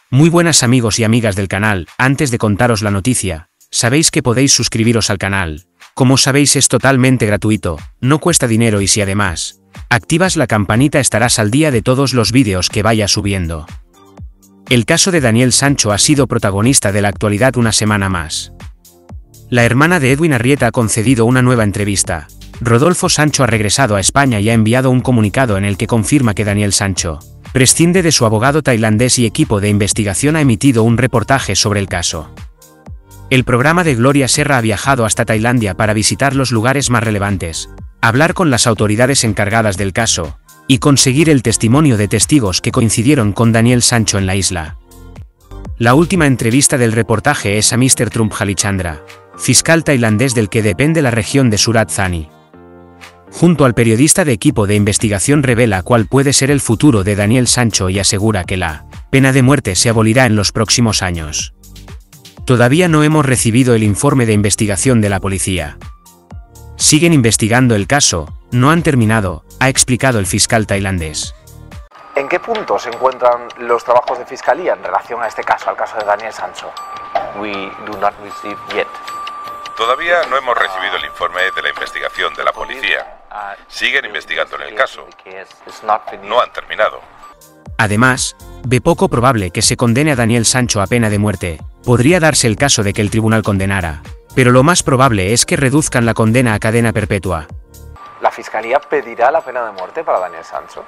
Muy buenas amigos y amigas del canal, antes de contaros la noticia, sabéis que podéis suscribiros al canal. Como sabéis es totalmente gratuito, no cuesta dinero y si además activas la campanita estarás al día de todos los vídeos que vaya subiendo. El caso de Daniel Sancho ha sido protagonista de la actualidad una semana más. La hermana de Edwin Arrieta ha concedido una nueva entrevista. Rodolfo Sancho ha regresado a España y ha enviado un comunicado en el que confirma que Daniel Sancho prescinde de su abogado tailandés y equipo de investigación ha emitido un reportaje sobre el caso. El programa de Gloria Serra ha viajado hasta Tailandia para visitar los lugares más relevantes, hablar con las autoridades encargadas del caso, y conseguir el testimonio de testigos que coincidieron con Daniel Sancho en la isla. La última entrevista del reportaje es a Mr. Trump Halichandra, fiscal tailandés del que depende la región de Surat Thani. Junto al periodista de equipo de investigación revela cuál puede ser el futuro de Daniel Sancho y asegura que la pena de muerte se abolirá en los próximos años. Todavía no hemos recibido el informe de investigación de la policía. Siguen investigando el caso, no han terminado, ha explicado el fiscal tailandés. ¿En qué punto se encuentran los trabajos de fiscalía en relación a este caso, al caso de Daniel Sancho? We do not receive yet. Todavía no hemos recibido el informe de la investigación de la policía. Siguen investigando en el caso. No han terminado. Además, ve poco probable que se condene a Daniel Sancho a pena de muerte. Podría darse el caso de que el tribunal condenara, pero lo más probable es que reduzcan la condena a cadena perpetua. ¿La fiscalía pedirá la pena de muerte para Daniel Sancho?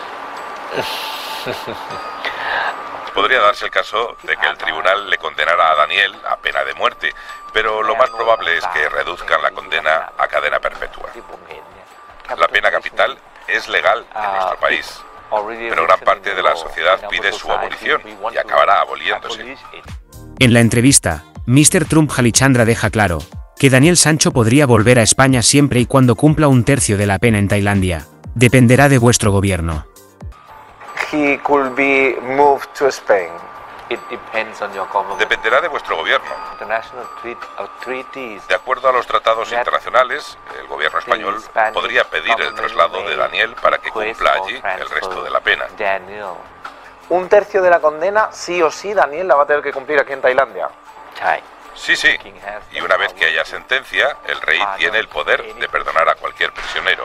Podría darse el caso de que el tribunal le condenara a Daniel a pena de muerte, pero lo más probable es que reduzcan la condena a cadena perpetua. La pena capital es legal en nuestro país, pero gran parte de la sociedad pide su abolición y acabará aboliéndose. En la entrevista, Mr. Trump Halichandra deja claro que Daniel Sancho podría volver a España siempre y cuando cumpla un tercio de la pena en Tailandia. Dependerá de vuestro gobierno. He could be moved to Spain. It depends on your government. Dependerá de vuestro gobierno. International treaties. De acuerdo a los tratados internacionales, el gobierno español podría pedir el traslado de Daniel para que cumpla allí el resto de la pena. ¿Un tercio de la condena, sí o sí, Daniel la va a tener que cumplir aquí en Tailandia? Sí, sí. Y una vez que haya sentencia, el rey tiene el poder de perdonar a cualquier prisionero.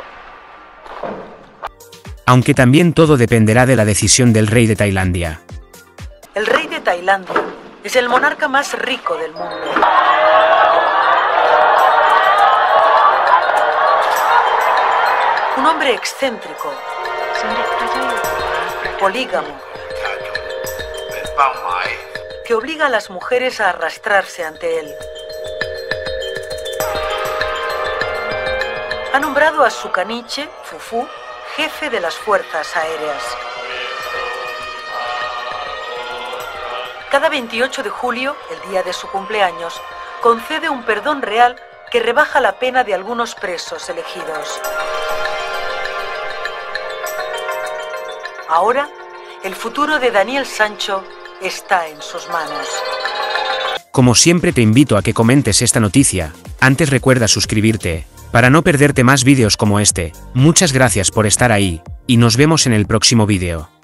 Aunque también todo dependerá de la decisión del rey de Tailandia. El rey de Tailandia es el monarca más rico del mundo. Un hombre excéntrico, polígamo, que obliga a las mujeres a arrastrarse ante él. Ha nombrado a su caniche, Fufu, jefe de las fuerzas aéreas. Cada 28 de julio, el día de su cumpleaños, concede un perdón real que rebaja la pena de algunos presos elegidos. Ahora, el futuro de Daniel Sancho está en sus manos. Como siempre te invito a que comentes esta noticia. Antes recuerda suscribirte, para no perderte más vídeos como este. Muchas gracias por estar ahí, y nos vemos en el próximo vídeo.